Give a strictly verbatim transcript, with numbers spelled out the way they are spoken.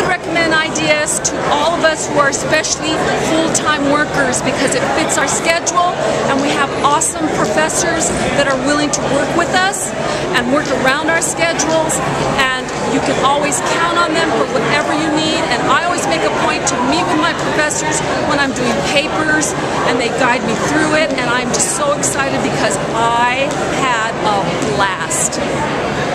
recommend I D S to all of us who are especially full-time workers because it fits our schedule and we have awesome professors that are willing to work with us and work around our schedules, and you can always count on them for whatever you need. And I always make a point to meet with my professors when I'm doing papers and they guide me through it, and I'm just so excited because I had a blast.